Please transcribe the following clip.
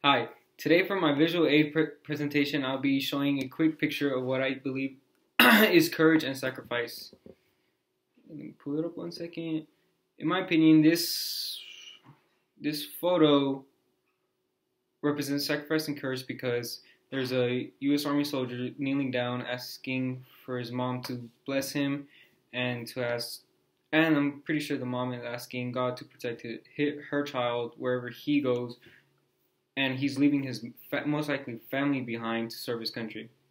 Hi, today for my visual aid presentation, I'll be showing a quick picture of what I believe is courage and sacrifice. Let me pull it up 1 second. In my opinion, this photo represents sacrifice and courage because there's a U.S. Army soldier kneeling down asking for his mom to bless him and and I'm pretty sure the mom is asking God to protect her child wherever he goes, and he's leaving his most likely family behind to serve his country.